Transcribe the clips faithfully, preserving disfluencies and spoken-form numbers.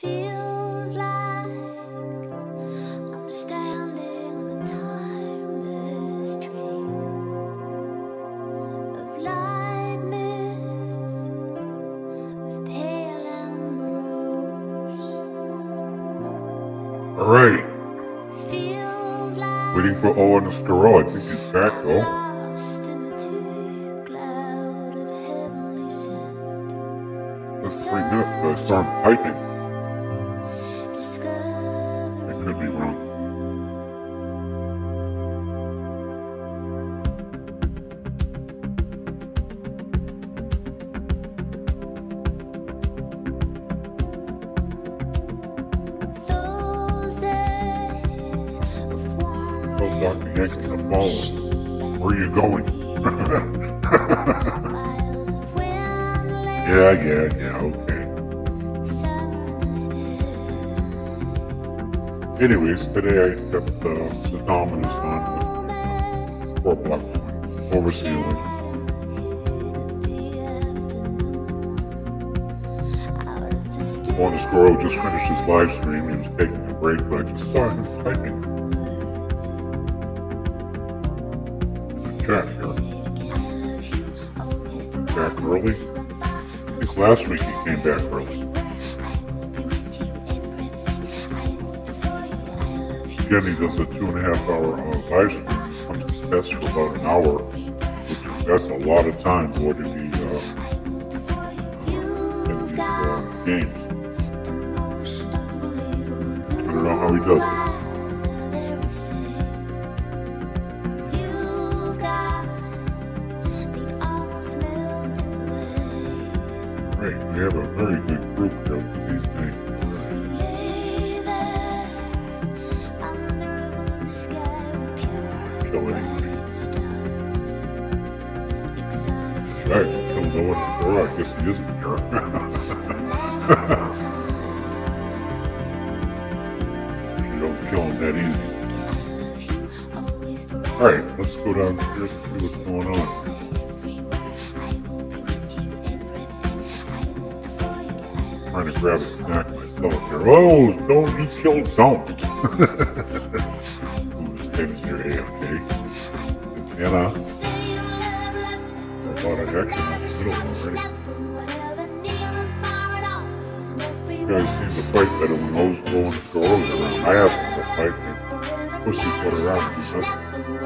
Feels like I'm standing on the timeless dream of light mists, of pale ambrose. All right. Feels like Waiting for Owen Estoril. I think he's back though. lost in a deep cloud of heavenly scent. That's three minutes, but I saw him typing. I could be wrong. Those days of one Tell Doctor Yankees to follow. Where are you going? miles of wind Yeah, yeah, yeah, okay. Anyways, today I kept uh, the Dominus on with four block points over ceiling. Owen Estoril just finished his live stream. He was taking a break, but I just saw him typing. Jack here. Back early? I think last week he came back early. Again, he does a two and a half hour uh, live stream. He comes to test for about an hour, which that's a lot of time for to be uh, in these uh, games. I don't know how he does it. Great, we have a very good group here with these names. Killing. Right, killed Owen Estoril. I guess he isn't here. You don't kill him that easy. Alright, let's go downstairs and see what's going on. Trying to grab a snack myself here. Oh, don't be killed, don't. Who's standing here A F K? It's Anna. I thought I'd actually not the middle already. You guys seem to fight better when those Owen Estoril around. I asked them to fight me. Pussyfoot around and do nothing.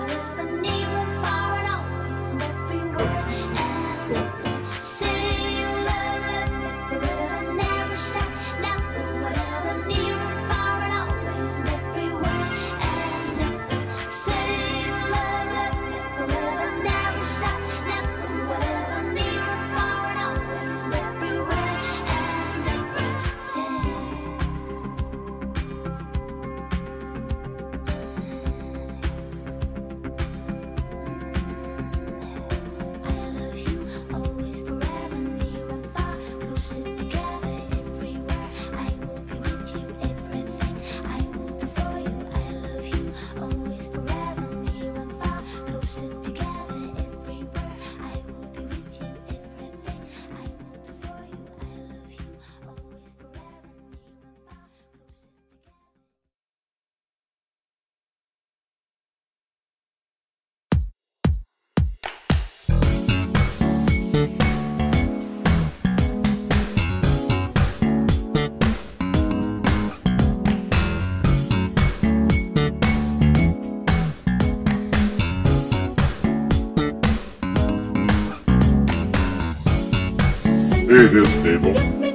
It is stable.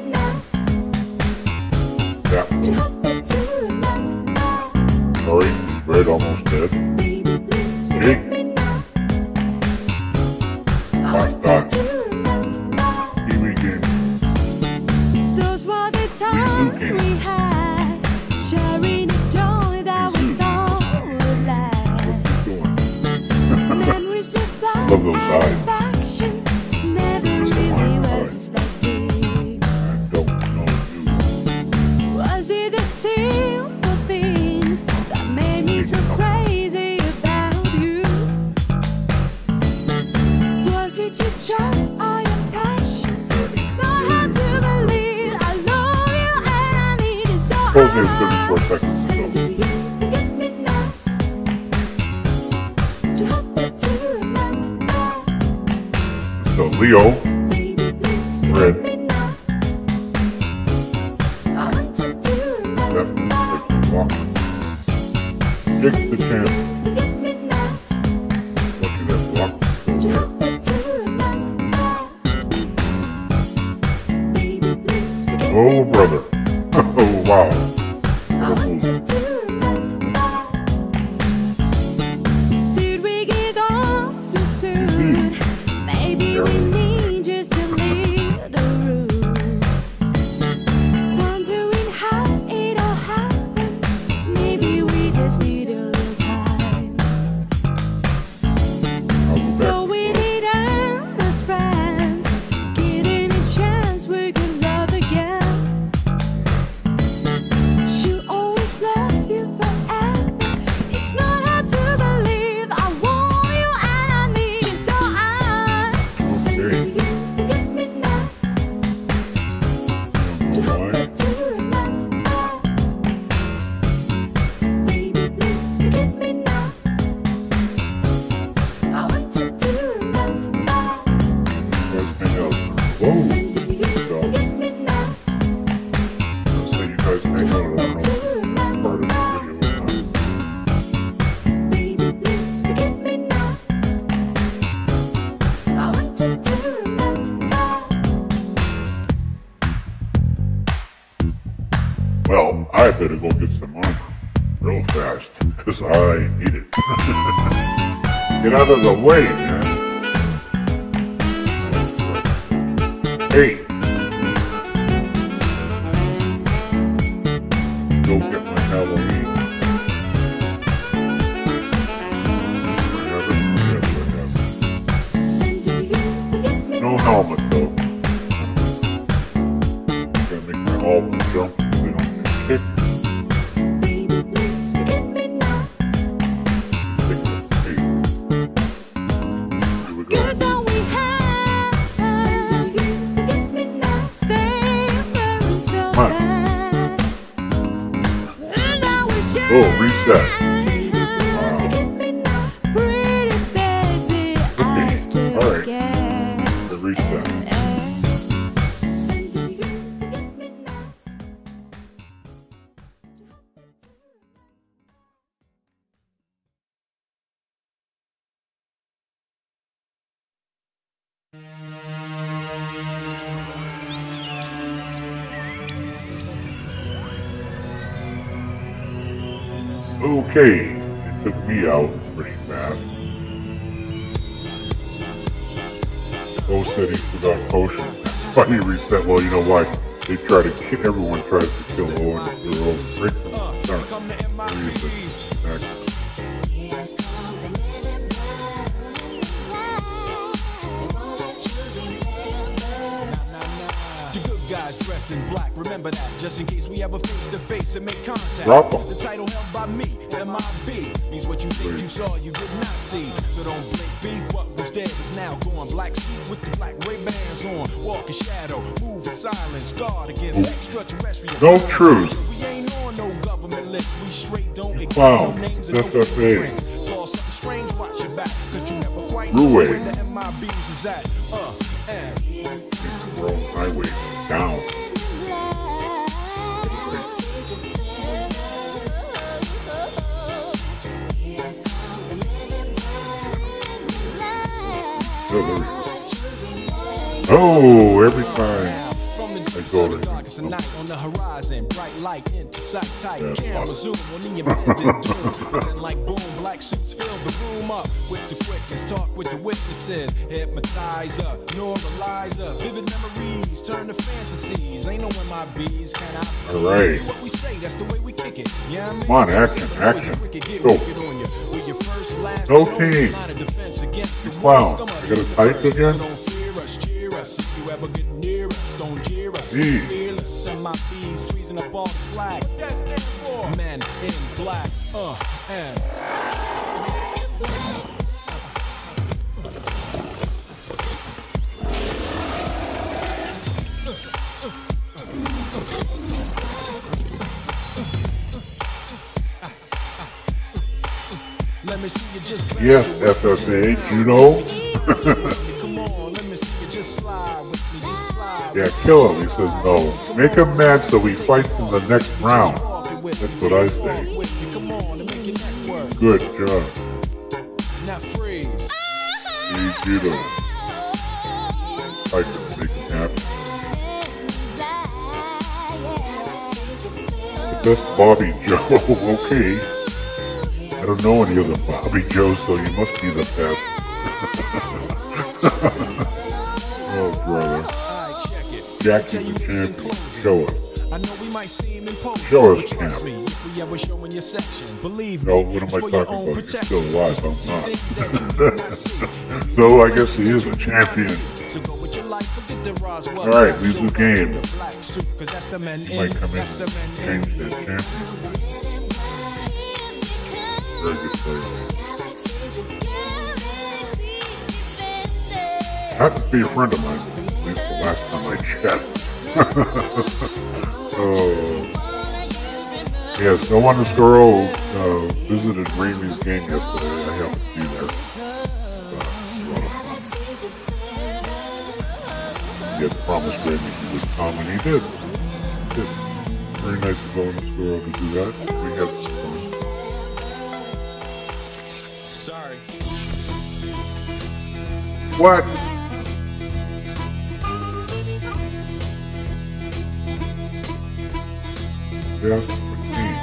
Yeah. Sorry, Red almost dead. Hey. Dot, dot. Kiwi game. Those were the times we had, sharing the joy that we thought would last. Memories of fun Love those and eyes. affection never really was that deep. I don't know you. Was it the simple things that made me so crazy about you? Was it your charm or your passion? It's not hard to believe I love you and I need Supposedly it's going to be for a second. So. So Leo, red. Takes the chance. Looking at block. Oh, brother. Oh, wow. Did we get on too soon? Maybe we need just a little room. Wondering how it all happened. Maybe we just need a little time. Though we did end as friends, getting a chance we could love again. She'll always love you forever. It's not hard to believe. I want you and I need you, so I send to you forget-me-nots to hope that you remember. Baby, please forget me now. I want you to remember. Let's hang out. Whoa. Send to you forget-me-nots So you guys hang out. I don't know. Part of the video or not. Baby, please forget me now. I want you to remember. Well, I better go get some armor real fast, because I need it. Get out of the way, man. Hey. Go get my Halloween. Whatever, whatever, Send to you forget me whatever. No helmet, though. Gotta make my all jump so they don't get kicked. Baby, please forget me now. Take the tape. Here we go. Good all we have. Send to you forget-me-nots. They were so Come on. bad. And I wish I Oh, reset. had forget-me-not. Pretty baby, I Okay, still all right. care. The reset. Send to you forget-me-nots. Okay, it took me out pretty fast. Bo said he forgot potion. Why he reset? Well, you know why? They try to kill, everyone tries to kill Owen and Girl. Break them. Sorry. Reset. The good guys dress in black, remember that, just in case we ever face to face and make contact. Drop 'em. The title held by me, M I B, means what you think you saw, you did not see. So don't blink, be what was dead is now gone. Black suit with the black Ray-Bans on, walk in shadow, move in silence, guard against extraterrestrial. No truth. We ain't on no government list, we straight don't exist, Wow, no names and no F F A. footprints. Saw something strange, watch your back, cause you never quite Ruway. know where the M I Bs is at. Uh, and World Highway down. Oh, there we go. Oh, every time. from the I deep go of the there. darkest of night on the horizon, bright light into sight tight. Yeah, Camera fuck. zoom on the abandoned tomb. But then like boom, black suits fill the room up with the quickness. Talk with the witnesses, hypnotizer, neuralizer. Vivid memories turn to fantasies. Ain't no M I Bs, can I? All right. What we say, that's the way we kick it. Yeah, I mean, Come on, action, See the boys action. and wicked get Go. wicked on you. With your first, last, No and only team. line of defense against the Clown, worst scum of you the got a type universe. again? Don't fear us, cheer us. If you ever get near us, don't jeer us. Gee. Fearless, M I Bs freezing up all the flag. What that stand for? Men in black, uh, and. Let me see you just Yes, F F A, judo. Come on, let me see you just slide with me, just slide. Yeah, kill him. He says no. Make him mad so he fights in the next round. That's what I say. Come on and make your neck work. Good job. Now freeze. Free judo. I can make him happy. The best Bobby Joe. Okay. I don't know any other Bobby Joe, so you must be the best. Oh, brother. Alright, check it. Jackie Tell you the this in champion. closing. Show us. I know we might seem imposing, Show us, but trust champ. me, if we ever show in your section, believe No, me, what am it's I for your talking own about? You're protection. still alive, I'm See not. things that you do not see. So I guess he is a champion. So go with your life, forget the Roswell. All right, leave the game. The black suit, 'cause that's the men He in, might come in that's the and men in. change that champion. Very good player. Happens to be a friend of mine, at least the last time I checked. Oh. Yes, no one this girl uh, visited Ramey's game yesterday. I happened to be there. Uh, a lot of fun. He had promised Ramey he would come, and he did. He did. Very nice of bonus girl to do that. We had some fun. Sorry. What? Yeah, fifteen.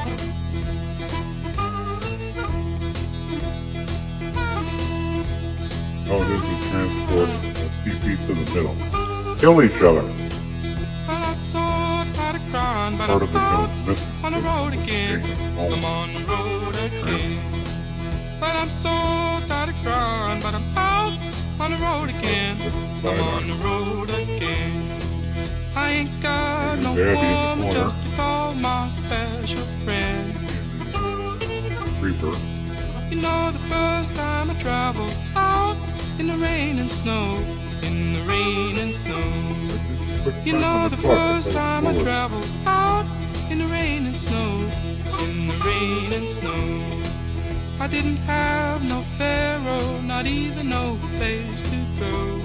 Oh, this is transport uh, T P to the middle. Kill each other. Well, I saw try to grind, but Part of I'm the out middle. Miss on the road again. I'm on the road again. Well, I'm so tired of crying, but I'm out on the road again. I'm on the road again. I ain't got no Daddy in the woman corner. just to call my special friend. Reaper. You know, the first time I traveled out in the rain and snow, in the rain and snow. You know, the first time I traveled out in the rain and snow, in the rain and snow. I didn't have no pharaoh, not even no place to go.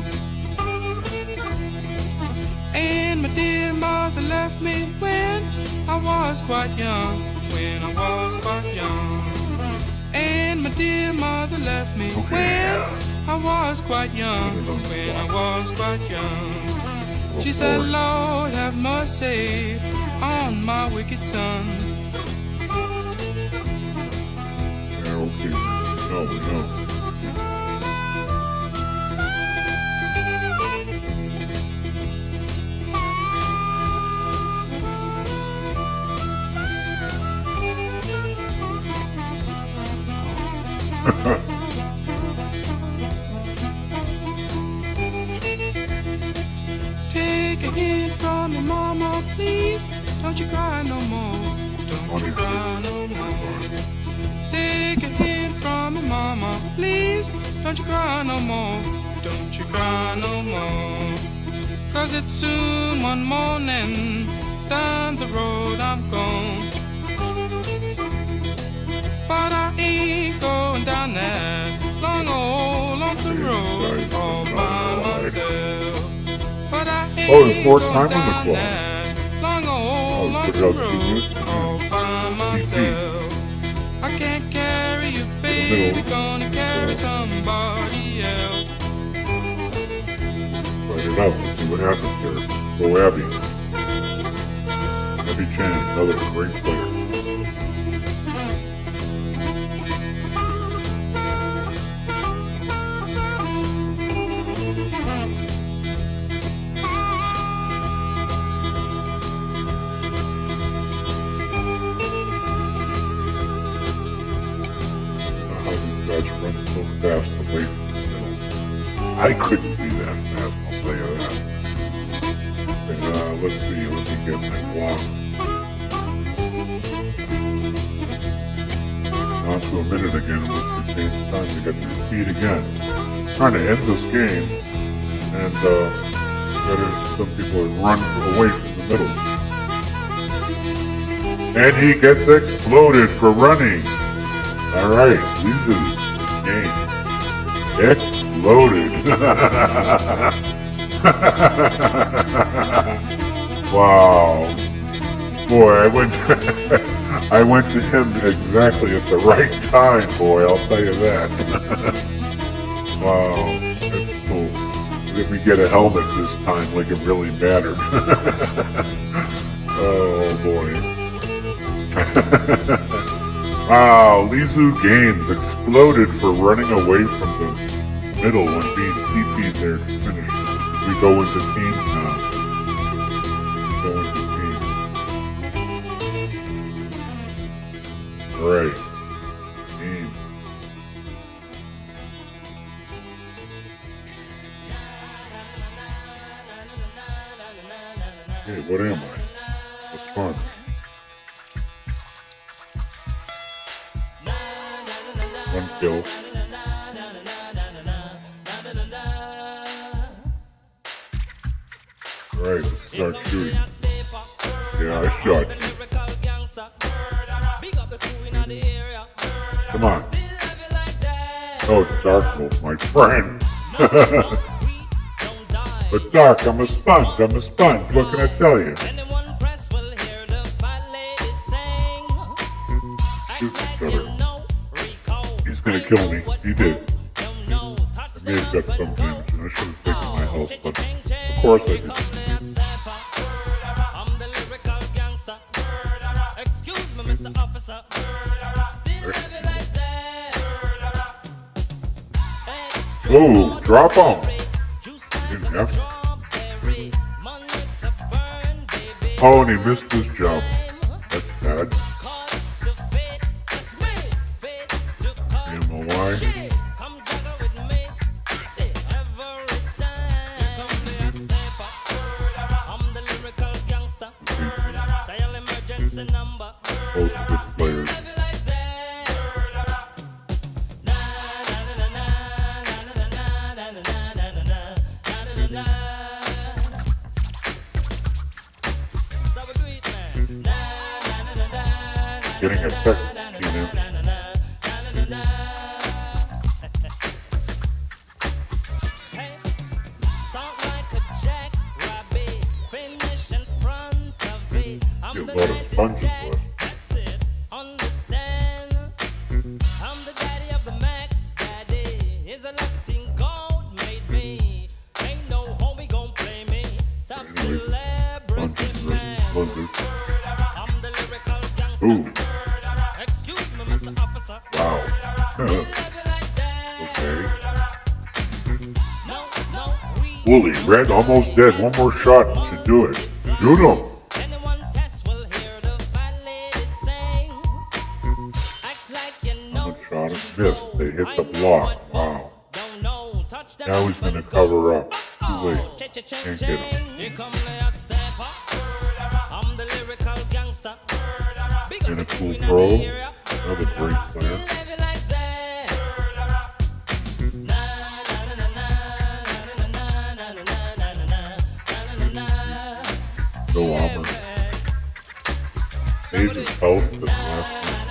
And my dear mother left me when I was quite young, when I was quite young. And my dear mother left me when I was quite young, when I was quite young. She said, Lord, have mercy on my wicked son. Yeah, okay. No, no. Take a hint from me, mama, please. Don't you cry no more. Don't you cry no more. Take a hint from me, mama, please. Don't you cry no more. Don't you cry no more. Cause it's soon one morning. Down the road I'm gone. But I ain't going down that long old lonesome road all by myself. But I ain't Oh, there's more time going on the down clock. that long old Oh, put it lonesome out two road minutes. all by myself. I can't carry you, baby, middle. gonna carry somebody else. Fight it out. Let's see what happens here. Go Abby. Abby Chan, another great player. How these guys run so fast away from the middle. I couldn't be that fast, I'll tell you that. And, uh, let's see, let me get my blocks. On to a minute again, which contains time to get to repeat again. Trying to end this game, and uh, better, some people run away from the middle. And he gets exploded for running. All right, Jesus. game exploded. Wow. Boy, I went I went to him exactly at the right time, boy, I'll tell you that. Wow, that's cool. Let me get a helmet this time like it really mattered. Oh boy. Wow, Lizu Games exploded for running away from the middle and being T P'd there to finish. We go into teams now. We go into teams. Alright. Teams. Hey, what am I? A sponge. One kill. Alright, let's start shooting. Yeah, I shot you. Come on. Oh, it's Dark Wolf, my friend. But Dark, I'm a sponge, I'm a sponge. What can I tell you? Shoot each other. He's gonna kill me. He did. I may have got some damage, and I should have taken my health, but of course I did. Oh, drop him! You didn't have to. Oh, and he missed his jump. That's bad. You know why? Both good players. Getting a text, you know. Get a lot of sponges left. Ooh. Wow. Okay. Wooly, red, almost dead. One more shot to do it. Shoot him. One shot and missed. They hit the block. Wow. Now he's going to cover up. Too late. Can't get him. And a cool pro. Another great player. No armor. Saves his health to the last one.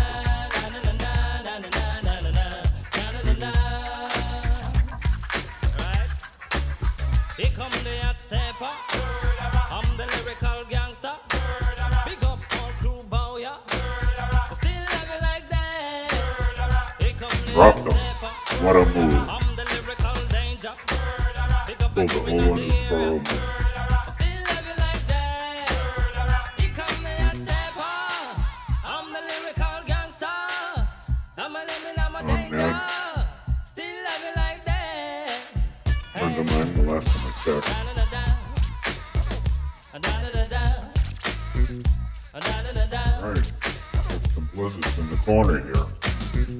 Here come the hot stepper. I'm the lyrical gangster. Big up all crew bow ya. Still love it like that. Here come the Drop hot them. stepper. What a move. I'm the lyrical danger. Big up Pulled the everyone hole on in the his burrow. area. Still love it like that. Here come the hot stepper. I'm the lyrical gangster. I'm a limit, I'm a Oh, danger. man. Still love it like that. Friend of mine the last time I checked. Alright. Got some blizzards in the corner here.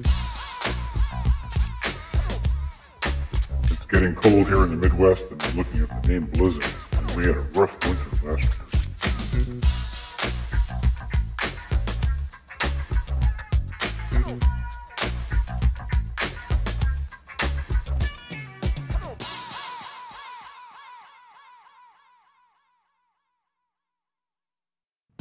It's getting cold here in the Midwest, and I'm looking at the name Blizzard. And we had a rough winter last year.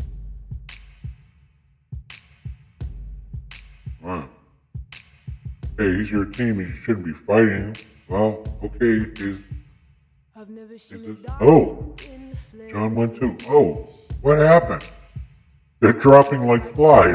Wow. Hey, he's your team. You shouldn't be fighting him. Well, okay. Is, I've never is seen this, a dog oh, in the flesh. John went too. Oh, what happened? They're dropping like flies.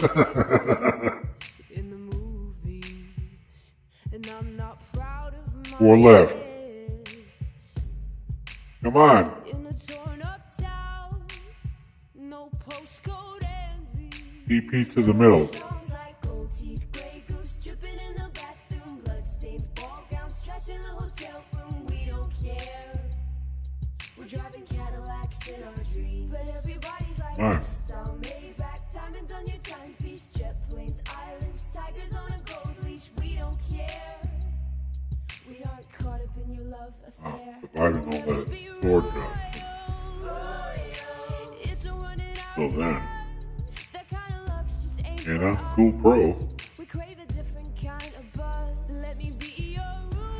In the movies, and I'm not proud of my Four left. ways. Come on. In a torn up town, no postcode envy. D P to the middle. Songs like gold teeth, gray goose dripping in the bathroom, bloodstains, ball gowns, trash in the hotel room. We don't care. We're driving Cadillacs in our dreams, but everybody's like Alright. Crystal, Maybach, diamonds on your timepiece, jet planes, islands, tigers on a gold leash. We don't care. We aren't caught up in your love Wow, affair. surviving all that sword jump. It's a running out. So then, That kind of luck's just ain't you for know, us. cool pro. We crave a different kind of buzz. Let me be your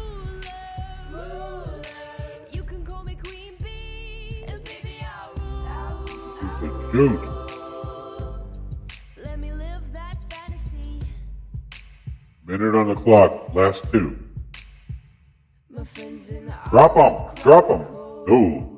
ruler. You can call me Queen Bee, and baby I'll rule. He's a dude. Let me live that fantasy. Minute on the clock. Last two. My friends in the Drop him. Drop him. No.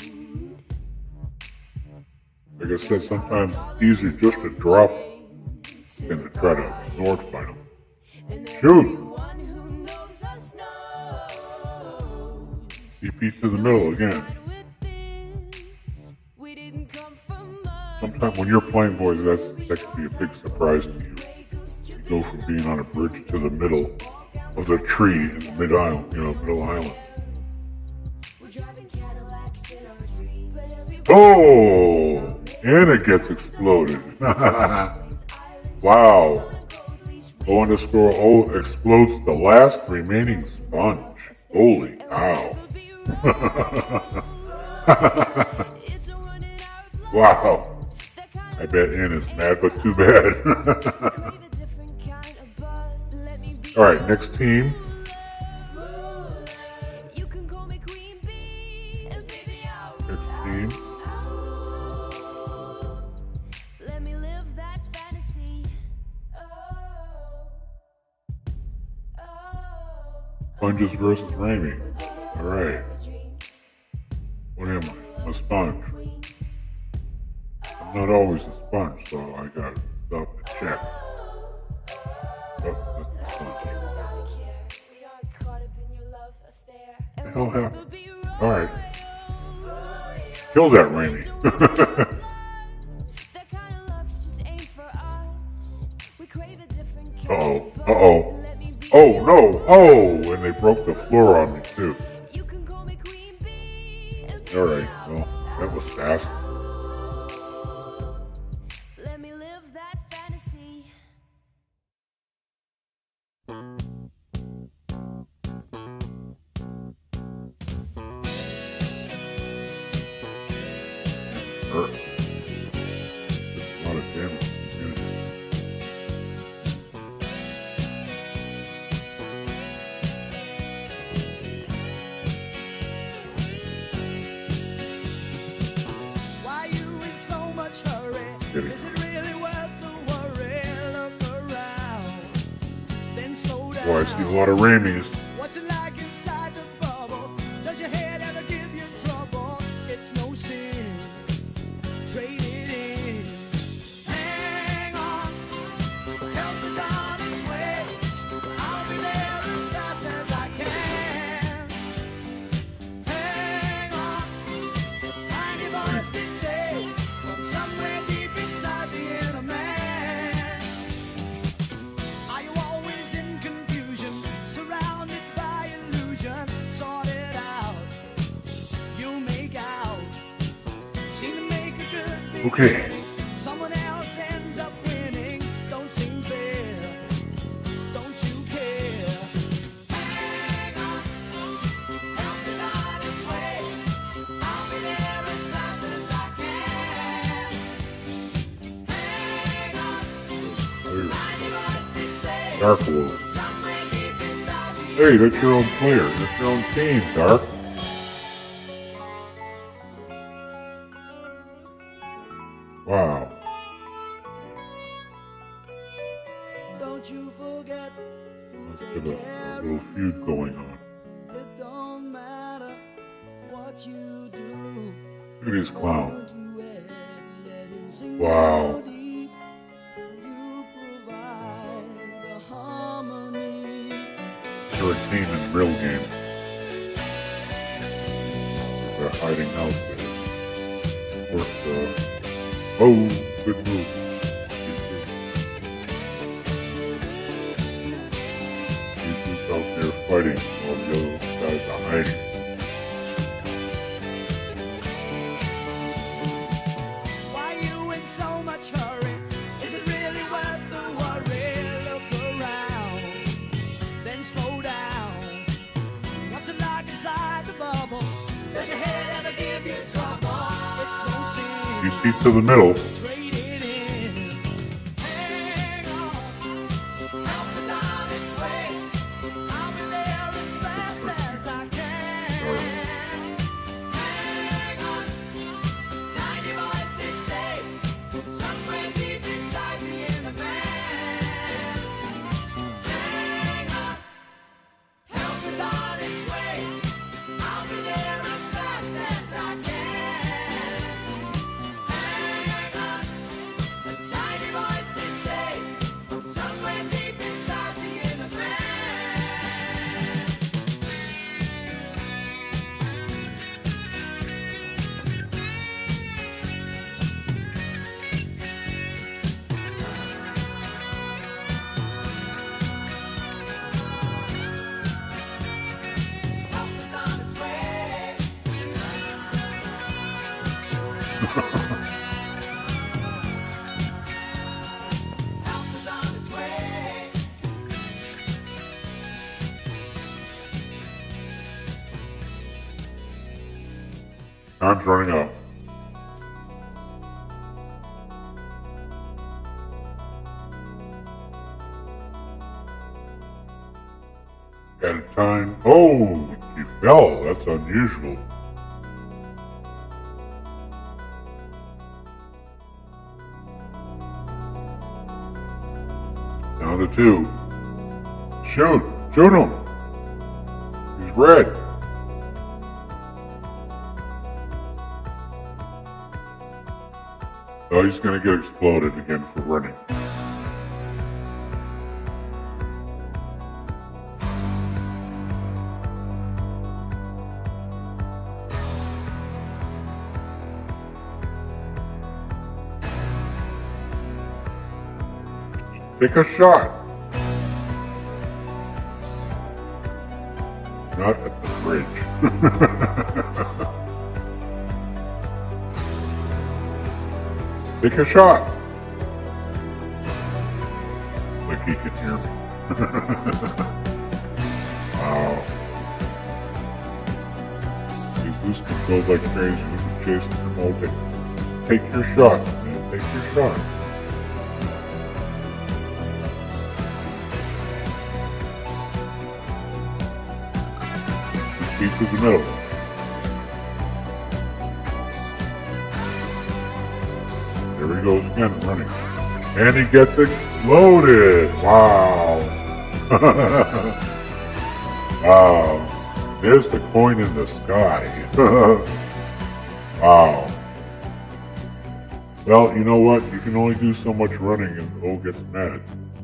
Like I said, sometimes it's easier just to drop than to try to sword fight him. Shoot. one who knows us knows. D P to the middle again. With this, we didn't come from much. Sometimes when you're playing boys, that's, that can be a big surprise to you. You go from being on a bridge to the middle of the tree in the mid island, you know, middle island. We're driving Cadillacs in our dreams, but everybody's Oh! And it gets exploded. Wow. O underscore O explodes the last remaining sponge. Holy cow. It's a running out. Wow. That kind I bet Ann is mad, but too bad. of crave a different kind of buzz. Let me be Alright, next team. ruler. You can call me Queen Bee, and baby I'll Next team. let me live that fantasy. Oh, oh. Sponges versus Raimi. Alright. What am I? A sponge. I'm not always a sponge, so I got stuff to check. Oh, that's the sponge. Without a care, we aren't caught up in your love affair. What the hell happened? Be Alright. Kill that Raimi. that kind of luck's just ain't for us. We crave a different kind Uh-oh. of buzz. Uh-oh. Let me be Oh, no. Oh, and they broke the floor on me, too. You can call me Queen Bee, and baby Alright, I'll well, that was fast. let me live that fantasy. Hurt. A lot of damage. Yeah. Why you in so much hurry? Get it. Is it really worth the worry? Look around, then slow down. Boy, I see a lot of Raimis. What's it like inside the bubble? Does your head ever give you trouble? It's no sin. Trade it in. Hang on, help is on its way. I'll be there as fast as I can. Hang on, tiny voice did say from somewhere deep inside the inner man. Are you always in confusion, surrounded by illusion? Sort it out, you'll make out. Seem to make a good beginning. Okay. Someone else ends up winning. Don't seem fair. Don't you care? Hang on, help is on its way. I'll be there as fast as I can. Hang on, There's tiny voice did say. Dark Wolf. Somewhere deep inside the Hey, that's your own player. That's your own team, Dark. Wow. Don't you forget Let's get a, a little feud going on. It don't matter what you do. Look at these clowns. You let him sing Wow. melody. You provide the harmony. They're a team in real game. They're hiding out there. Of course, uh, oh, good move. Jesus out there fighting while the other guys are hiding. Why you in so much hurry? Is it really worth the worry? Look around, then slow down. What's it like inside the bubble? Does your head ever give you trouble? It's no sin. You see to the middle. Trade it in. Hang on, help is on its way. I'll be there as fast as I can. Hang on, tiny voice did say, somewhere deep inside the inner man. Hang on, help is on its way. I'll be there as fast as I can. Hang on, a tiny voice did say, somewhere deep inside the inner man. Help is on its way. Help is on its way. Time's running out. At a time. Oh, she fell. That's unusual. Down to two. Shoot! Shoot him! He's red. Oh, he's gonna get exploded again for running. Take a shot. Not at the bridge. Take a shot. Like he can hear me. Wow. Jesus controlled like crazy when you chasing him all day. Take your shot, man. Take your shot. Keep to the middle. There he goes again, running. And he gets exploded! Wow! Wow. There's the coin in the sky. Wow. Well, you know what? You can only do so much running and O gets mad.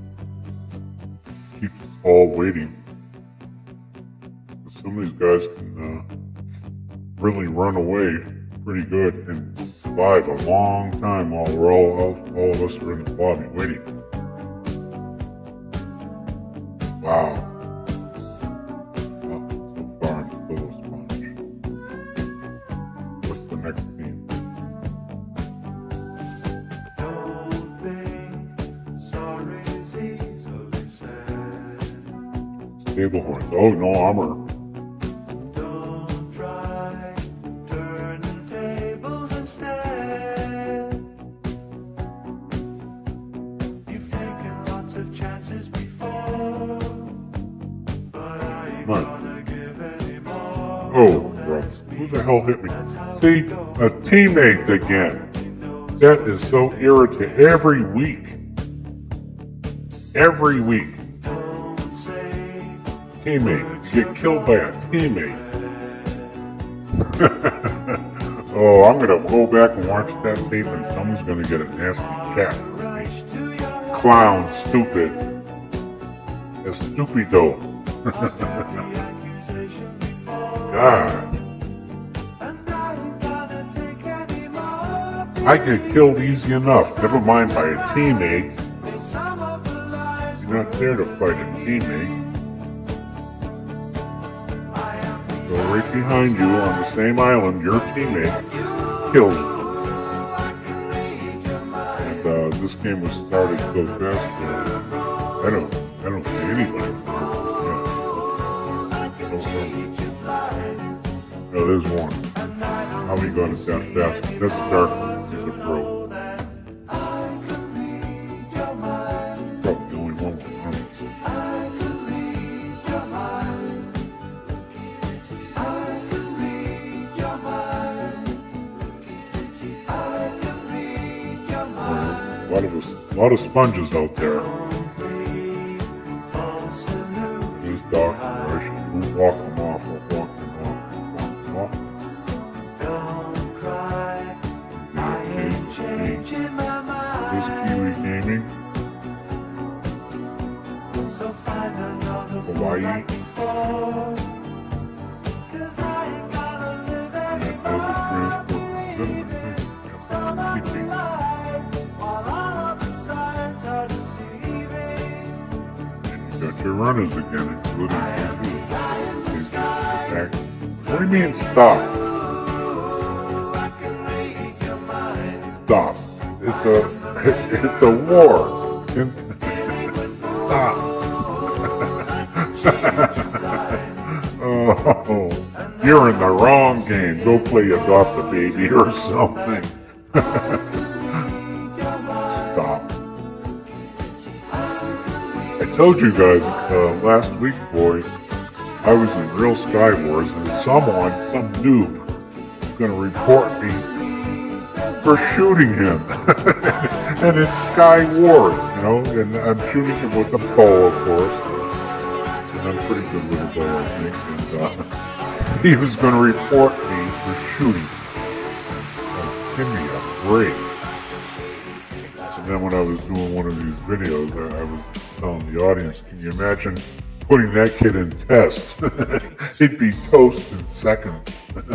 Keeps us all waiting. Some of these guys can uh, really run away pretty good and survive a long time while we're all, all, all of us are in the lobby waiting. Wow. Well, so far I'm still a sponge. What's the next theme? Don't think sorry's easily said. Stable horns. Oh, no armor. Don't try turning tables instead. You've taken lots of chances before, but I ain't Come on. gonna give any more. Oh, bro. Who the hell hit me? See? A teammate again. That is so irritating. Every week. Every week. Don't say teammate. You get killed by a teammate. Oh, I'm gonna go back and watch that tape and someone's gonna get a nasty cat from me. Clown, stupid. It's stupido. God. I get killed easy enough, never mind by a teammate. You're not there to fight a teammate. So right behind you on the same island, your teammate killed you. And uh, this game was started so fast that I don't, I don't see anybody. Yeah. No, there's one. How he got it that fast? That's dark. He's a pro. Probably only one with him. A lot of, a lot of sponges out there. This doctor, I should walk them off. I'll walk them off. Walk them off. This Kiwi Gaming. Hawaii. Got your runners again, including attack. What do you mean stop? Stop. It's a it's a war. Stop. Oh, you're in the wrong game. Go play Adopt a Baby or something. Stop. I told you guys uh, last week, boy, I was in Real Sky Wars, and someone, some noob, is going to report me for shooting him. And it's Sky Wars, you know, and I'm shooting him with a bow, of course. And I'm pretty good with a bow, I think. And uh, he was going to report me for shooting. Uh, give me a break. And then when I was doing one of these videos, I, I was telling the audience, can you imagine putting that kid in test? He'd be toast in seconds.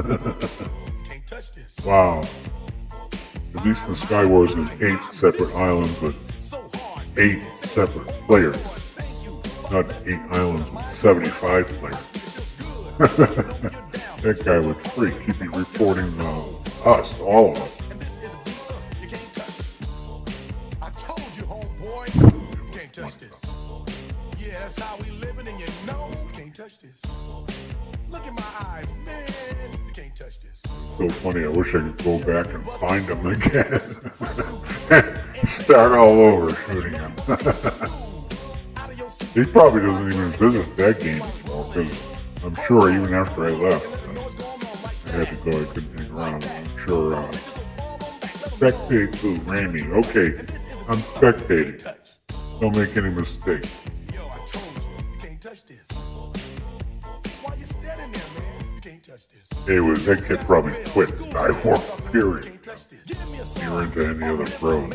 Wow. At least in Sky Wars there's eight separate islands with eight separate players. Not eight islands with seventy-five players. That guy was freak. He'd be reporting uh, us, all of us. Touch this. Yeah, that's how we living, and you know you can't touch this. Look at my eyes, man. You can't touch this. So funny, I wish I could go back and find him again. Start all over shooting him. He probably doesn't even visit that game anymore, because I'm sure even after I left, uh, I had to go, I couldn't hang around. I'm sure, uh, spectate to Ramy. Okay, I'm spectating. Don't make any mistake. Yo, I told you, you can't touch this. Why you standing there, man? You can't touch this. It was, that kid probably quit Sky Wars, period. He were into any other pros.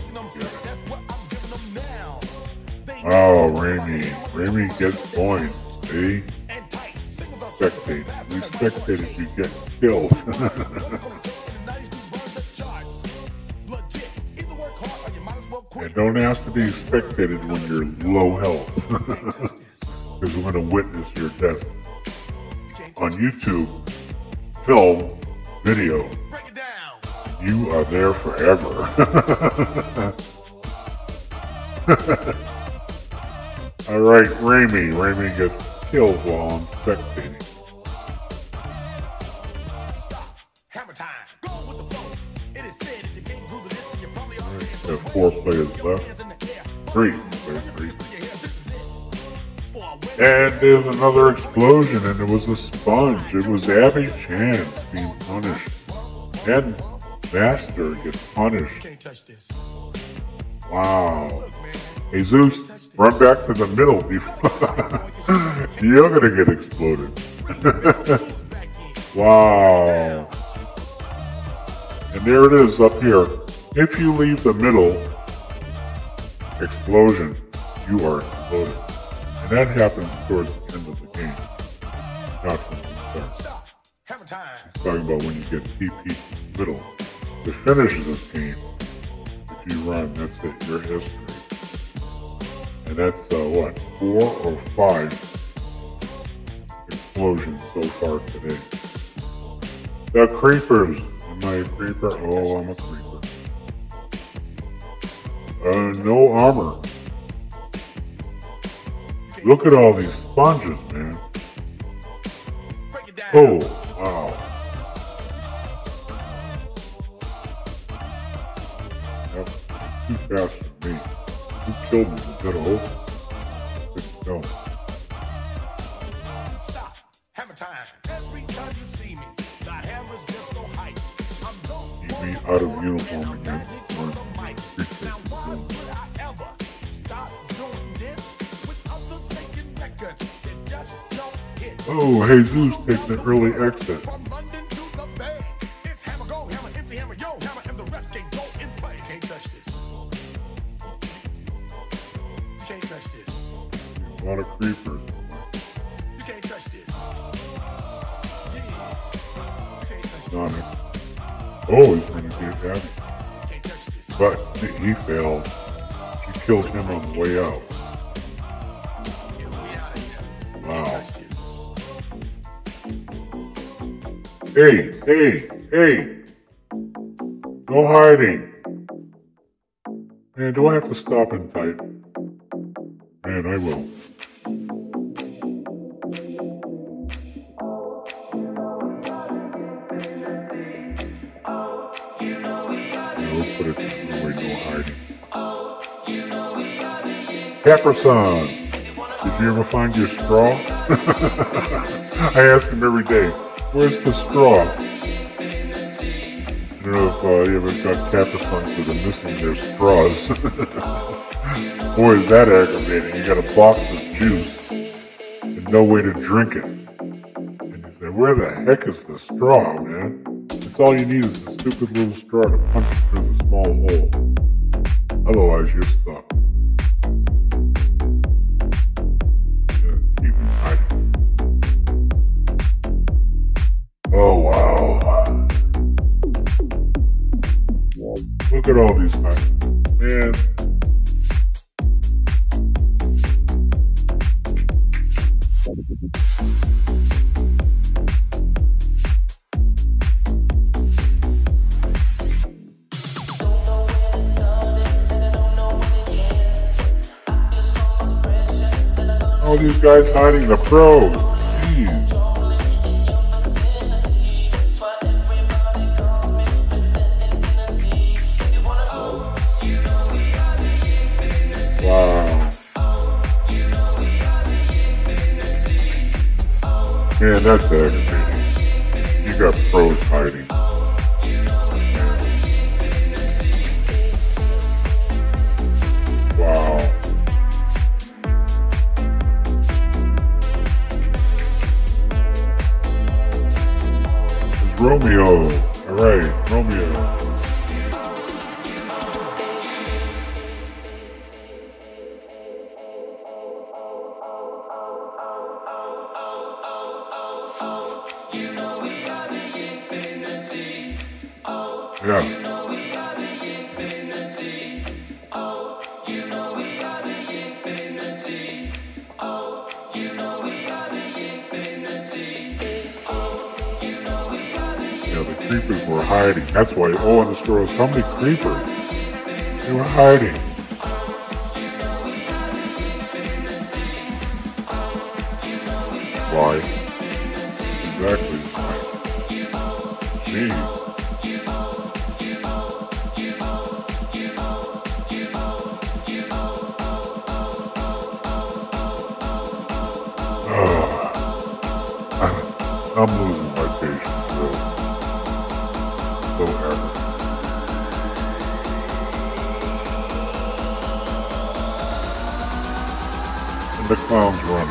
Yeah. Oh, Ramy. Ramy gets points, see? Spectate. We spectated you get killed. And don't ask to be spectated when you're low health, because we're going to witness your death on YouTube, film, video. You are there forever. All right, Ramy. Ramy gets killed while I'm spectating. There are four players left. Three. Three. And there's another explosion, and it was a sponge. It was Abby Chance being punished. And Master gets punished. Wow. Jesus, run back to the middle before you're gonna get exploded. Wow. And there it is up here. If you leave the middle explosion, you are exploded. And that happens towards the end of the game, not from the start. He's talking about when you get T P in the middle. To finish this game, if you run, that's it, your history. And that's, uh, what, four or five explosions so far today. The creepers. Am I a creeper? Oh, I'm a creeper. Uh, no armor. Look at all these sponges, man. Oh, wow. That's too fast for me. Who killed me? Is that a hope? Couldn't tell. Stop. Hammer time. Every time you see me, the hammer's just so hype. I'm don't Keep me out of uniform again. Now why would I ever stop doing this with others making records that just don't hit? Oh, Jesus taking an early exit. From London to the Bay, it's hammer go, hammer empty, hammer yo, hammer, and the rest can go in play. You can't touch this. You can't touch this. A lot of creepers. You can't touch this. Yeah. You can't touch this. Sonic. Oh, he's gonna get Abby. You can't touch this. But he failed. She killed him on the way out. Wow. Hey, hey, hey! No hiding. Man, do I have to stop and type? Man, I will. Yeah, we'll put it this way, no hiding. Pepperson, did you ever find your straw? I ask him every day, where's the straw? I don't know if uh, you ever got Capricons that are missing their straws. Boy, is that aggravating. You got a box of juice and no way to drink it. And you say, where the heck is the straw, man? That's all you need is a stupid little straw to punch through the small hole. Otherwise, you're stuck. Yeah, keep him hiding. Oh, wow. Look at all these guys. Man. All these guys hiding, the pros. Jeez. Wow. Man, that's aggravating. You got pros hiding. Wow. It's Romeo. Alright, Romeo. Yeah. Yeah, the creepers were hiding. That's why, oh, and the store was, how many creepers? They were hiding. Why? Exactly. Jeez. I'm losing my patience, so, so aggravating. letting the clowns run.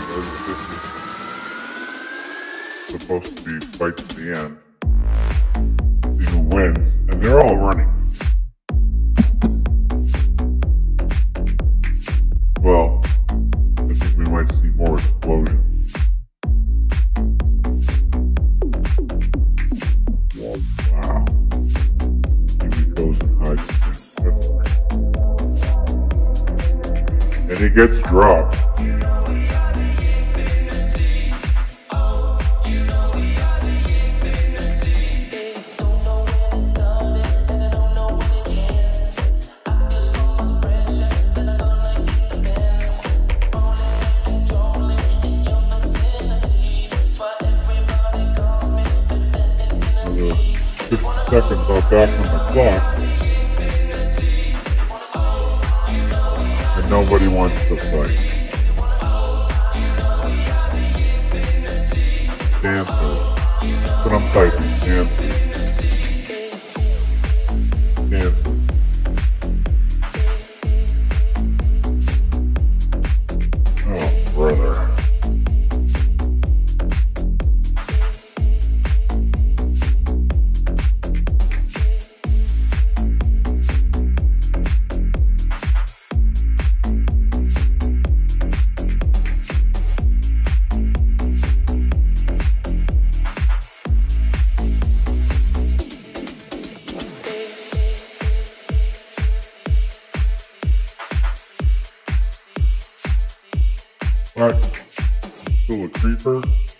This is supposed to be fight to the end. See who wins, and they're all running. Well, I think we might see more explosions. Wow. He goes and hides again. And he gets dropped. Seconds are back on the clock, and nobody wants to fight. Dancers. That's what I'm typing. Dancers. Dancers. Oh, brother. What? Still a creeper?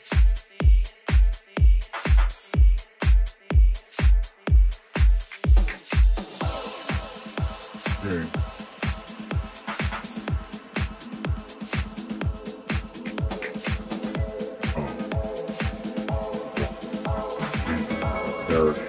Okay. Oh. There it is.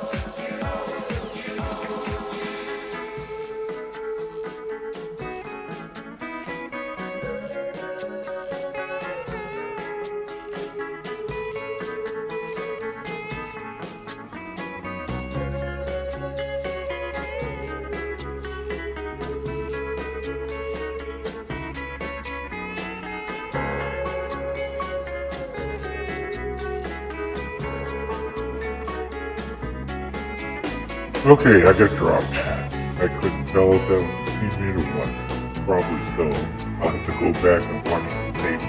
Okay, I got dropped. I couldn't tell if that was a teammate or what. Probably so. I'll have to go back and watch the tape.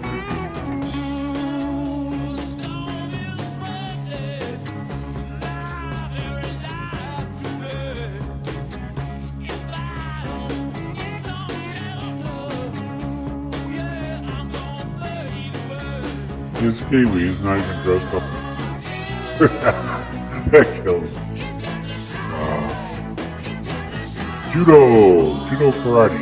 His Kiwi is not even dressed up. That kills me. Judo! Judo karate.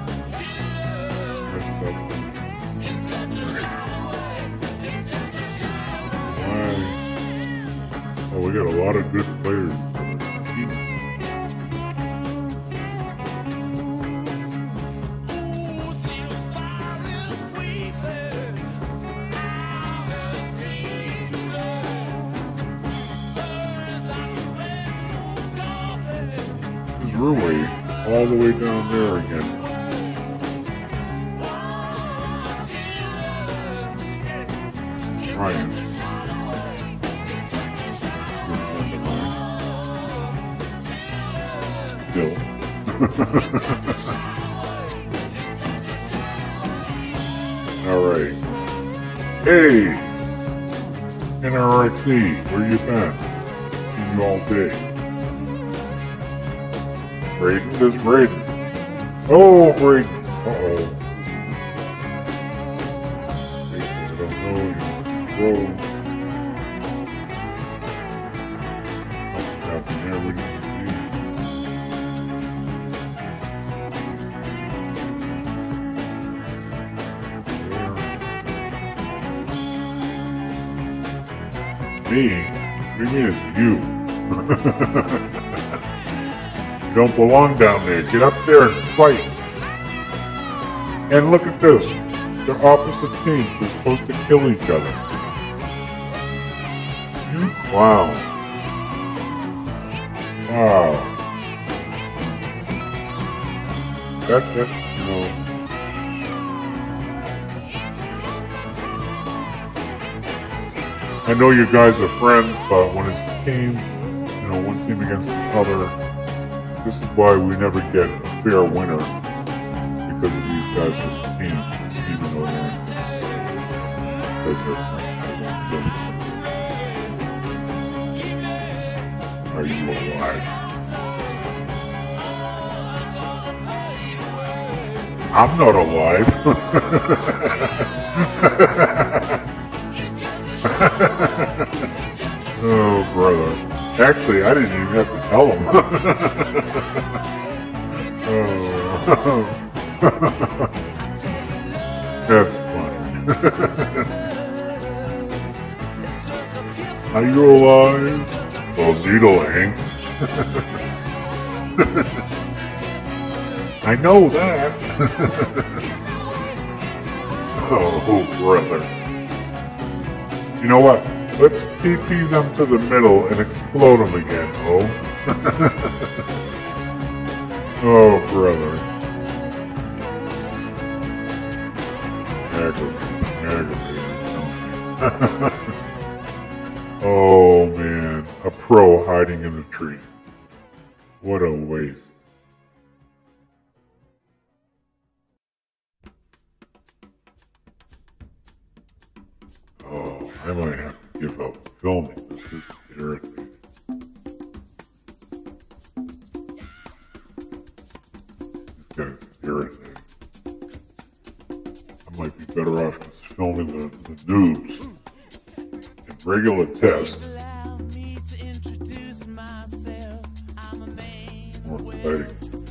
Oh, we got a lot of good players. Rui all the way down there again. Ryan. Still. Alright. Hey! N R I C, where you been? Seen you all day. Braden, this is Braden. Oh, Braden. Uh-oh. I don't know. Roll. What's happening there? We need to see. Me? What do you mean it's you? You don't belong down there. Get up there and fight. And look at this. They're opposite teams. They're supposed to kill each other. You clown. Wow. That, that's, you know. I know you guys are friends, but when it's teams, you know, one team against the other, this is why we never get a fair winner, because of these guys as a team, even though they're because they're friends. Are you alive? I'm not alive. Oh, brother. Actually, I didn't even have to tell him. Oh. That's funny. Are you alive? Oh, needle Hank. I know that. Oh, brother. You know what? Let's T P them to the middle and explode them again, oh. Oh, brother. Aggravating, aggravating. Oh, man. A pro hiding in a tree. What a waste. Oh, I might have to give up filming. This is irritating. This guy's irritating. I might be better off just filming the, the noobs in regular tests. More exciting.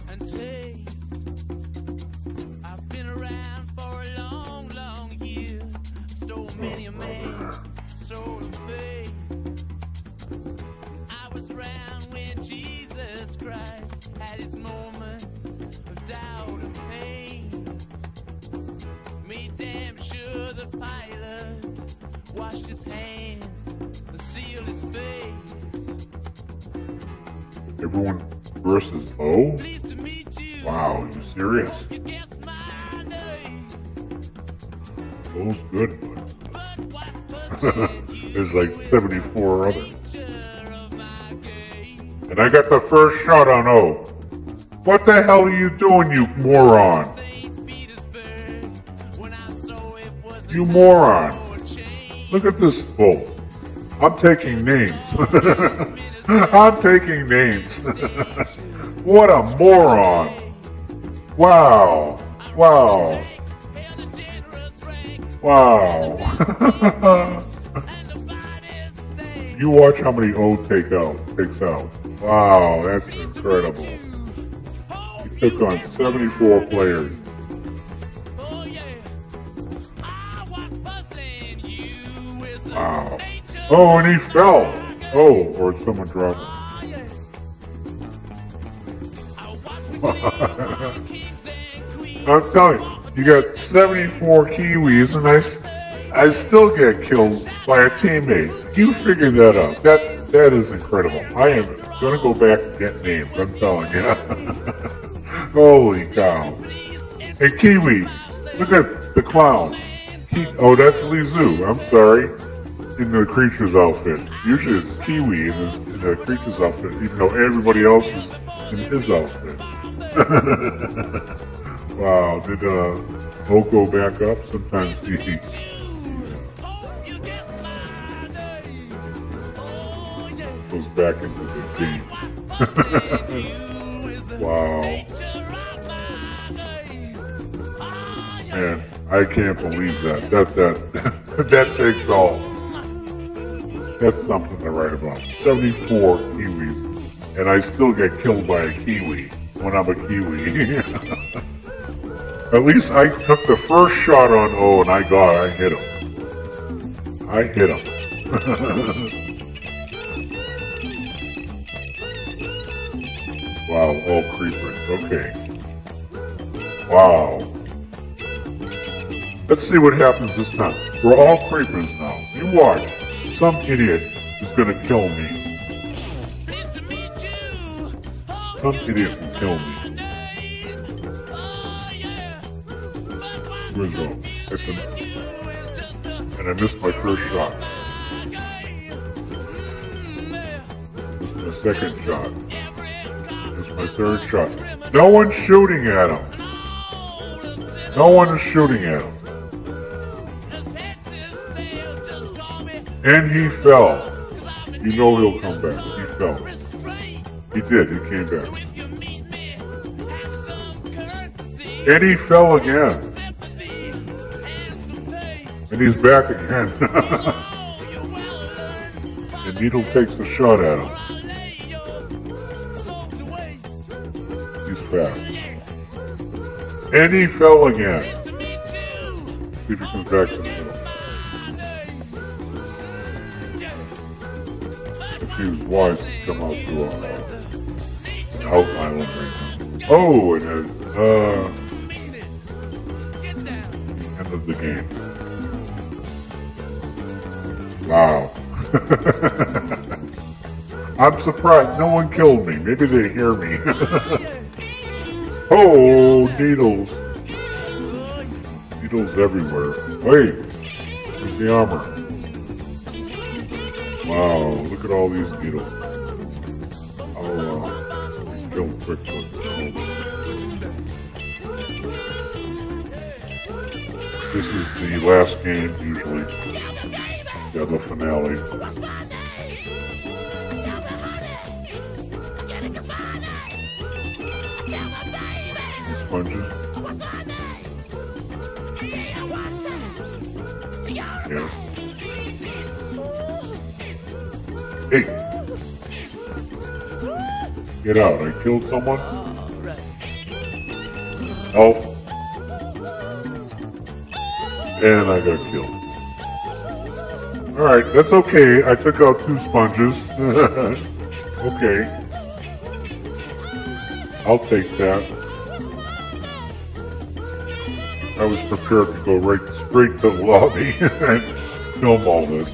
Washed his hands and sealed his face. Everyone versus O? Wow, you serious? O's good, but there's like seventy-four others. And I got the first shot on O. What the hell are you doing, you moron? You moron. Look at this fool. I'm taking names. I'm taking names. What a moron. Wow. Wow. Wow. You watch how many O take out, takes out. Wow, that's incredible. He took on seventy-four players. Wow. Oh, and he fell. Oh, or someone dropped him. I'm telling you, you got seventy-four Kiwis, and I, I still get killed by a teammate. You figure that out. That, that is incredible. I am going to go back and get names, I'm telling you. Holy cow. Hey, Kiwi, look at the clown. He, oh, that's Lizu. I'm sorry. In the creature's outfit. Usually it's Kiwi in, his, in the creature's outfit, even though everybody else is in his outfit. Wow, did uh, O go back up? Sometimes he, he uh, goes back into the game. Wow. Man, I can't believe that. That, that, that takes all. That's something to write about. seventy-four Kiwis, and I still get killed by a Kiwi when I'm a Kiwi. At least I took the first shot on O, and I got, I hit him. I hit him. Wow, all creepers. Okay. Wow. Let's see what happens this time. We're all creepers now. You watch. Some idiot is gonna kill me. Some idiot will kill me. Where's O? And I missed my first shot. second shot. It's my third shot. No one's shooting at him. No one is shooting at him. And he fell. You know he'll come back. He fell. He did. He came back. And he fell again. And he's back again. And Needle takes a shot at him. He's fast. And he fell again. See if he comes back to the middle. If he was wise, he'd come out to a, uh, an out island right now. Oh, it is, uh, end of the game. Wow. I'm surprised no one killed me. Maybe they hear me. Oh, needles. Needles everywhere. Wait, where's the armor? Wow, look at all these needles. I'll uh, kill them quick. This is the last game, usually. Yeah, the finale. Sponges. Yeah. Hey! Get out. I killed someone? Elf. And I got killed. Alright, that's okay. I took out two sponges. Okay. I'll take that. I was prepared to go right straight to the lobby and film all this.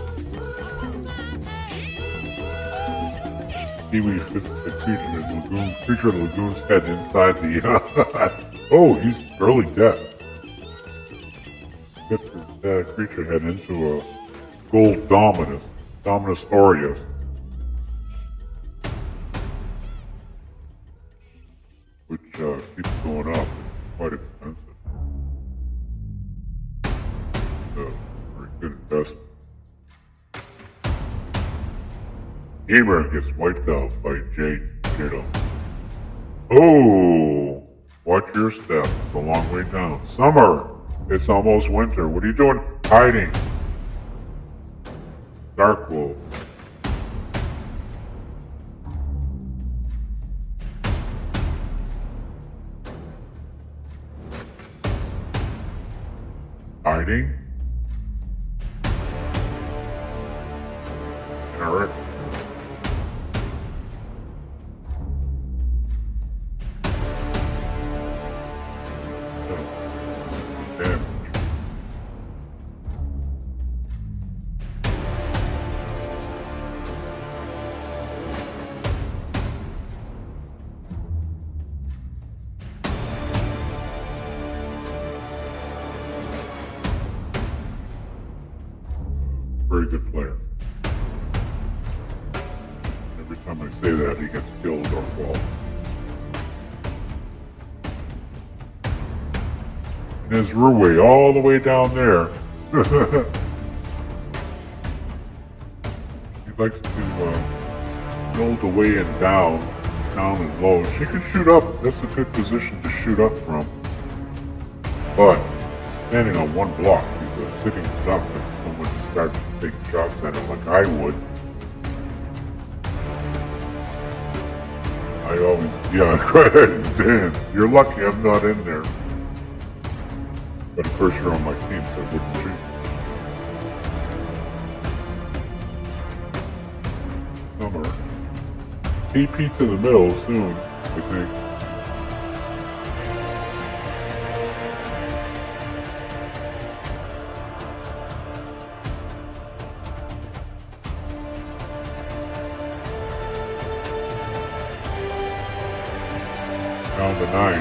Kiwi fits the creature in the lagoon. Creature in the lagoon's head inside the. Oh, he's early death. Fits his uh, creature head into a gold Dominus, Dominus Aureus. Which uh, keeps going up. It's quite expensive. Uh, very good investment. Gamer gets wiped out by Jade Jado. Oh! Watch your step. It's a long way down. Summer! It's almost winter. What are you doing? Hiding. Dark Wolf. Hiding? Eric? Damage. Very good player. Every time I say that, he gets killed or falls. And there's Ruwei all the way down there. He likes to uh, build away and down, down and low. She can shoot up. That's a good position to shoot up from. But standing on one block, he's a sitting duck. If someone starts taking shots at him like I would. I always, yeah, go ahead and dance. You're lucky I'm not in there. But of course you're on my team, so I wouldn't shoot. Summer. T P to the middle soon, I think. Down to nine.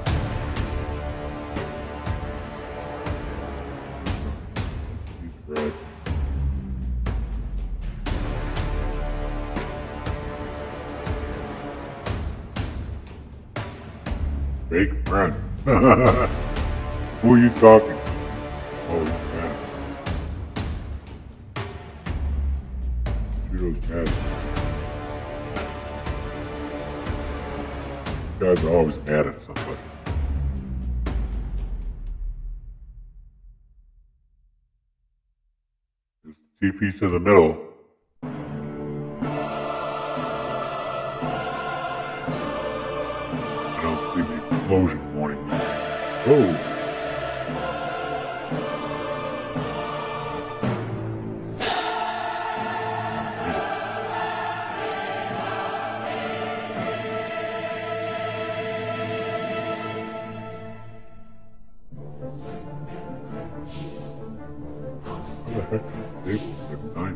He's red. Fake friend. Who are you talking to? Oh, he's mad. Judo's mad. These guys are always mad at somebody. T P to the middle. I don't see the explosion warning. Oh! How the heck is this table at nine?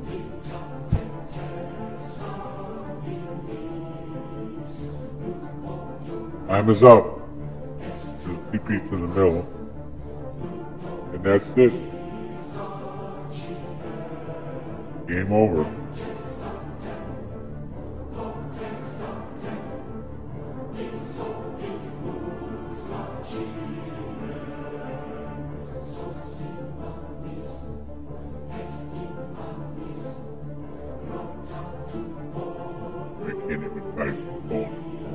Time is up. Just T P to the middle. And that's it. Game over. I can't even fight bullets.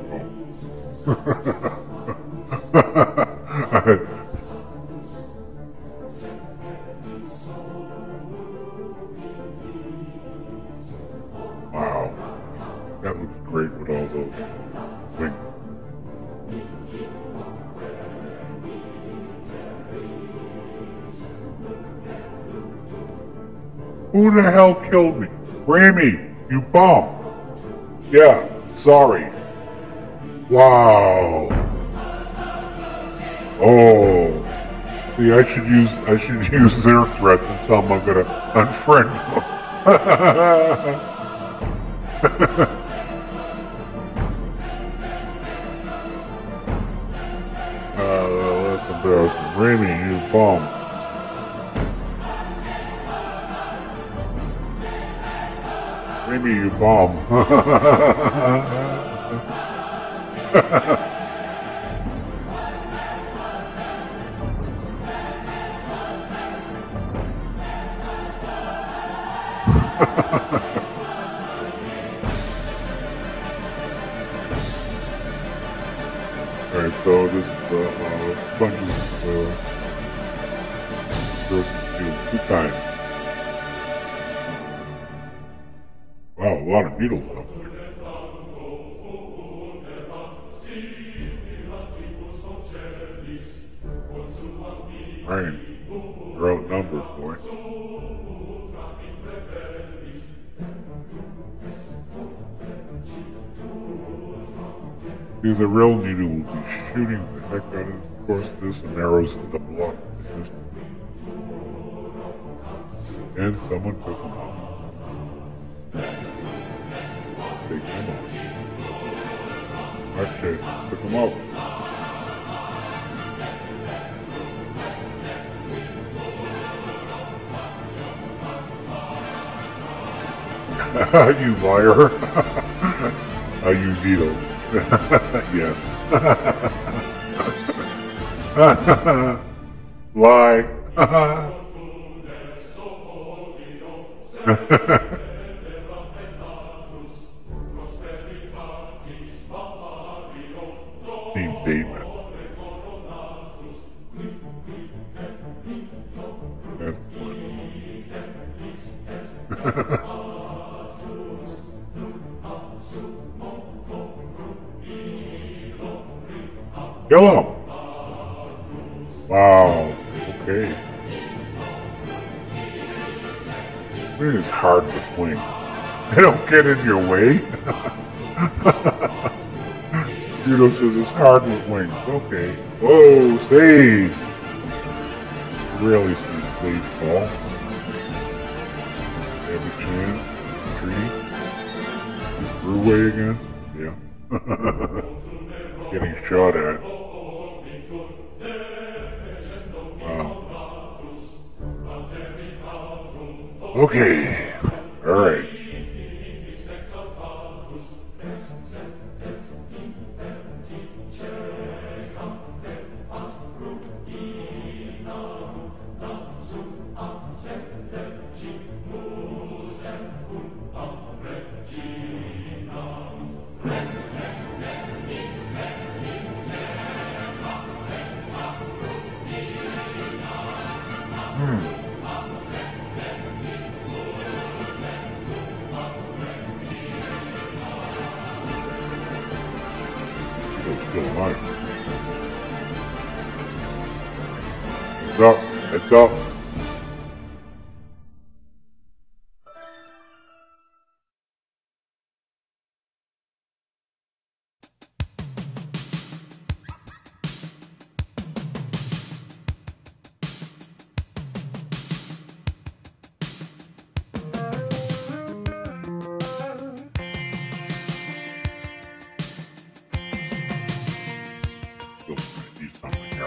Wow, that looks great with all those things. Who the hell killed me? Grammy, you bum. Yeah, sorry. Wow. Oh. See, I should use I should use their threats and tell them I'm gonna unfriend them. uh, that's embarrassing. Remy, you bum. Remy, you bum. Alright, so this is the uh, sponges uh, versus two, two times. Wow, a lot of needles up there. Ryan, you're outnumbered, boy. See, the real needle will be shooting the heck out of, of course, this and arrows in the blood. And someone took him out. Take him out. Actually, took him out. You liar. I use needles. Yes. Lie. Team Bateman. That's funny. Kill him! Wow, okay. It is hard to swing. They don't get in your way. Judo says it's hard with wings. Okay. Oh, Sage! Really see Sage fall. Have a chance. Tree. Threw away again? Yeah. Getting shot at. Wow. Okay. Alright. It's still alive. It's up. It's up. Still trying to do something here.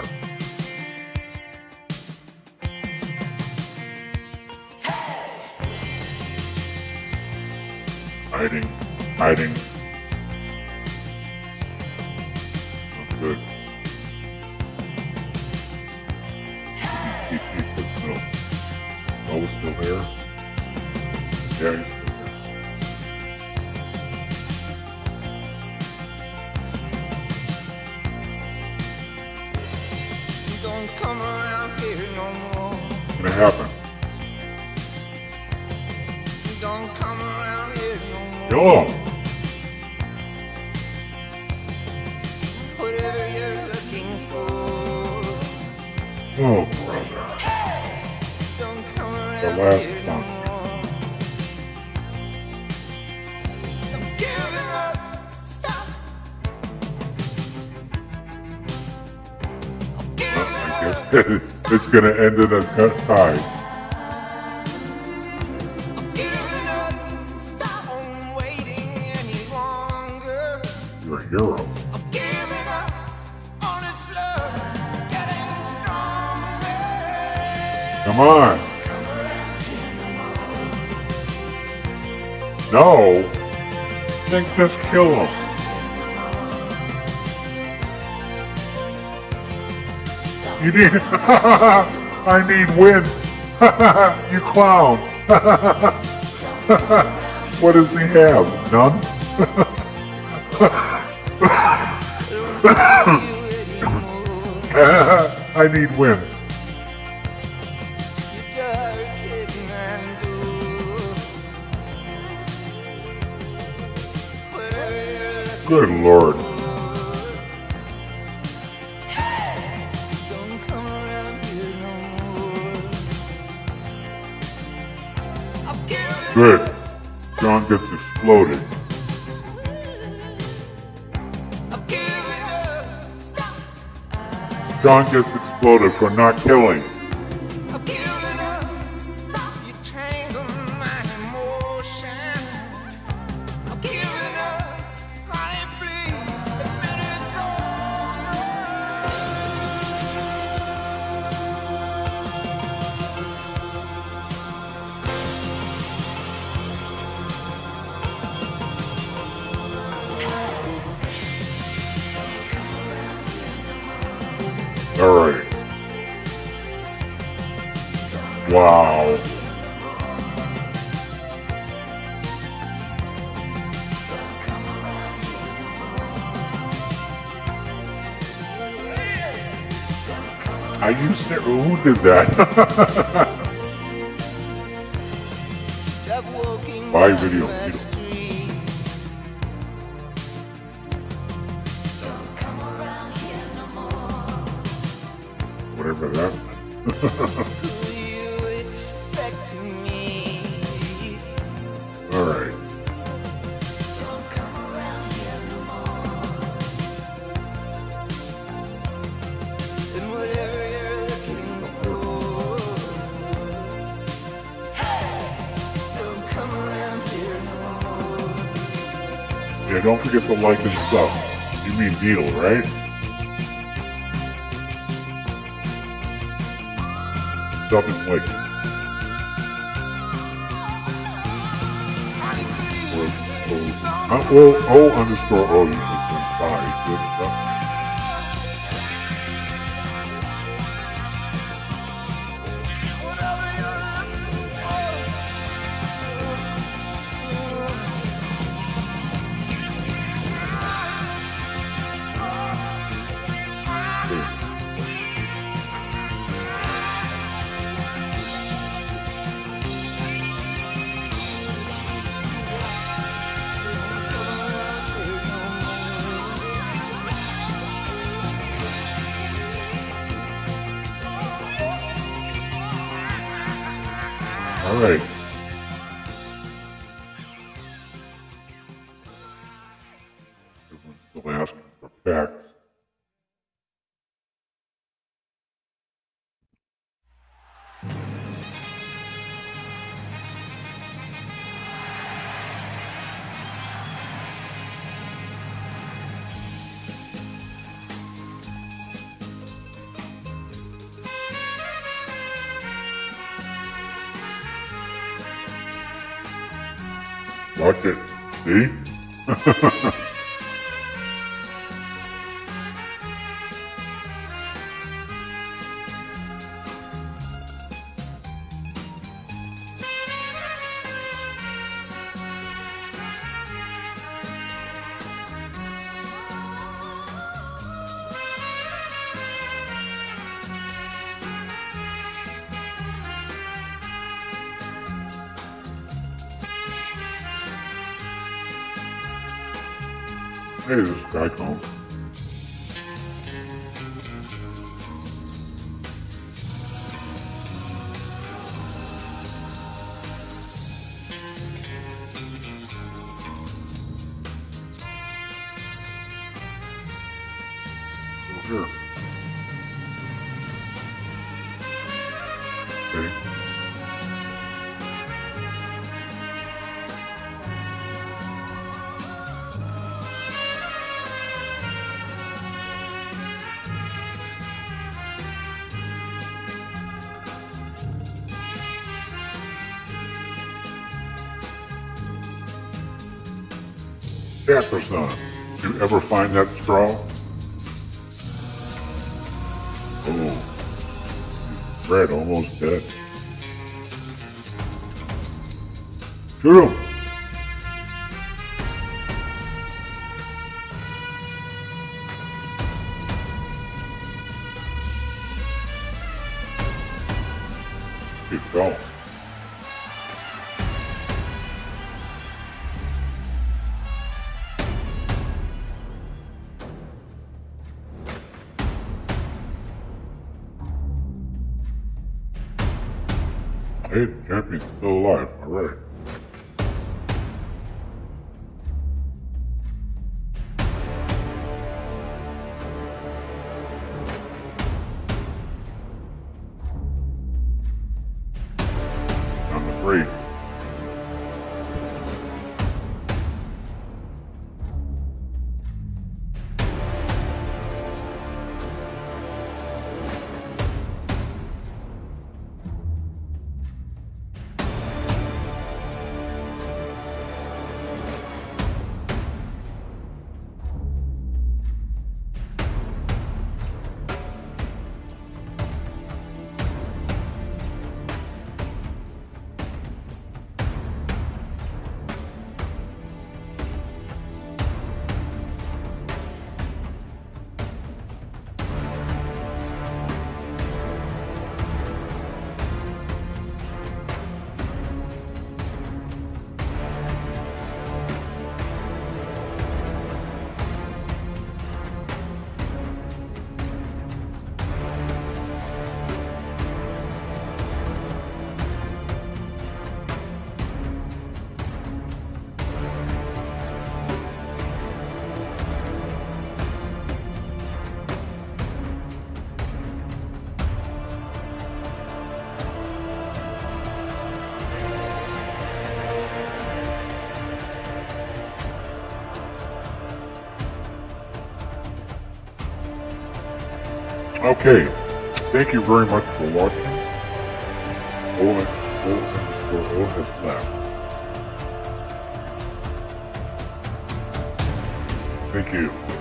Hiding, hiding. Not good. Keep, keep, keep, no. Noah's still there? Yeah, he's still there. Don't come around here no more. What's gonna happen? Don't come around here no more. Kill him! Whatever you're looking for. Oh, brother. Don't come around The last here no one. more. I'm giving up. Stop. I'm giving I up. guess it's gonna end in a cut tie. Giving up. Stop. I'm waiting any longer. You're a hero. I'm giving up on its love, getting stronger. Come on. No. Then just kill him. You need. I need wind. You clown. What does he have? None? I need wind. Good Lord. Don't come around here no more. I'm giving Good. John gets exploded. I'm giving up. Stop. John gets exploded for not killing. I'm giving up. Stop. You tangle my emotion. I'm giving up. Honey, please admit it's over. All right. Wow. I used to. Who did that? Stop walking Bye, down video. my street. Whatever that. Who you expect to meet? All right. And whatever you're looking for. Don't come around here no more. Yeah, don't forget to like and sub. You mean deal, right? Sub and like. Uh, well, O underscore O, you just went by. Good stuff. Whatever you're looking for. All right. Everyone's still asking for facts. Watch it. See? Hey, this is Guy Combs. So here. Okay. Jefferson, did you ever find that straw? Oh, Fred almost dead. Shoot him! Keep going. Hey, the champion's still alive. All right. Number three. Okay, thank you very much for watching. Owen, Owen underscore O has left. Thank you.